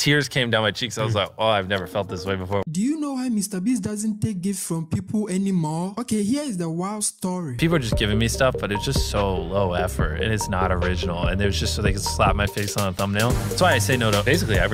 tears came down my cheeks. I was like, oh, I've never felt this way before. Do you know why Mr. Beast doesn't take gifts from people anymore? Okay, here is the wild story. People are just giving me stuff, but it's just so low effort and it's not original. And it was just so they could slap my face on a thumbnail. That's why I say no to basically every